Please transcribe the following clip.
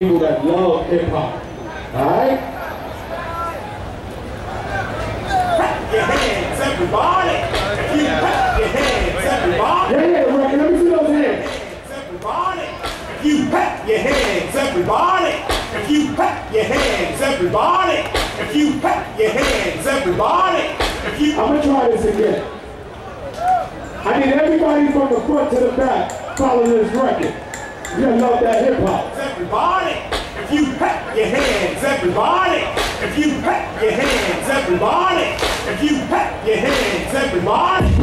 People that love hip hop. Alright? Your hands, everybody. If you clap your hands, everybody. Yeah, Rick, let me see those hands. Everybody. If you clap your hands, everybody. If you clap your hands, everybody. If you clap your hands, everybody. If you. I'm gonna try this again. I need everybody from the front to the back following this record. You love that hip hop. Everybody. If you clap your hands, everybody. If you clap your hands, everybody. If you clap your hands, everybody.